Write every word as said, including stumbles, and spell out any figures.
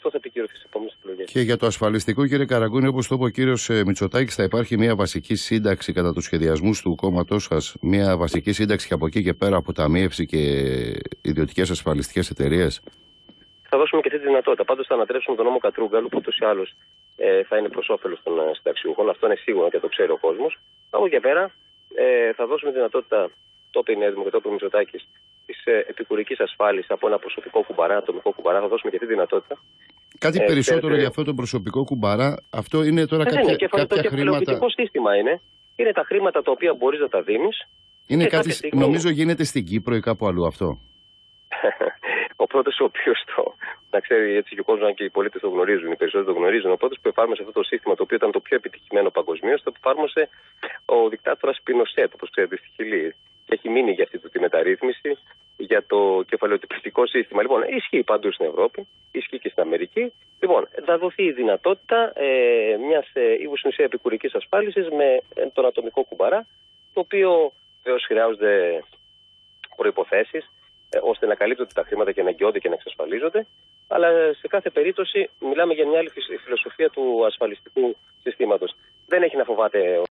αυτό θα επικυρωθεί στις επόμενες εκλογές. Και για το ασφαλιστικό, κύριε Καραγκούνη, όπως το είπε ο κύριος Μητσοτάκης, θα υπάρχει μια βασική σύνταξη κατά τους σχεδιασμούς του κόμματός σας, μια βασική σύνταξη και από εκεί και πέρα αποταμίευση και ιδιωτικές ασφαλιστικές εταιρείες. Θα δώσουμε και αυτή τη δυνατότητα. Πάντως θα ανατρέψουμε τον νόμο Κατρούγκαλου, που ούτως ή άλλως ε, θα είναι προς όφελος των συνταξιούχων. Αυτό είναι σίγουρο και το ξέρει ο κόσμος. Από εκεί και πέρα ε, θα δώσουμε τη δυνατότητα, το είπε η Νέα Δημοκρατία, ο Μητσοτάκης, της ε, επικουρικής ασφάλισης από ένα προσωπικό κουμπαρά, ατομικό κουμπαρά. Θα δώσουμε και αυτή τη δυνατότητα. Κάτι ε, περισσότερο ξέρετε, για αυτό το προσωπικό κουμπαρά, αυτό είναι τώρα ε, κάποια, είναι, κάποια το χρήματα. Το σύστημα είναι. Είναι τα χρήματα τα οποία μπορείς να τα δίνεις. Είναι κάτι, στιγμή... νομίζω γίνεται στην Κύπρο ή κάπου αλλού αυτό. Ο πρώτος ο οποίος το, να ξέρει έτσι και ο κόσμος, αν και οι πολίτες το γνωρίζουν, οι περισσότεροι το γνωρίζουν, ο πρώτος που εφάρμοσε αυτό το σύστημα, το οποίο ήταν το πιο επιτυχημένο παγκοσμίως, το εφάρμοσε ο δικτάτορας Πινοσέτ, όπως ξέρετε, στη Χιλή. Και έχει μείνει για αυτή τη μεταρρύθμιση, για το κεφαλαιοτυπιστικό σύστημα. Λοιπόν, ισχύει παντού στην Ευρώπη, ισχύει και στην Αμερική. Λοιπόν, θα δοθεί η δυνατότητα ε, μιας ε, επικουρικής ασφάλισης με ε, τον ατομικό κουμπαρά, το οποίο βεβαίως χρειάζονται προϋποθέσεις, ώστε να καλύπτονται τα χρήματα και να εγγυώνται και να εξασφαλίζονται. Αλλά σε κάθε περίπτωση μιλάμε για μια άλλη φιλοσοφία του ασφαλιστικού συστήματος. Δεν έχει να φοβάται ο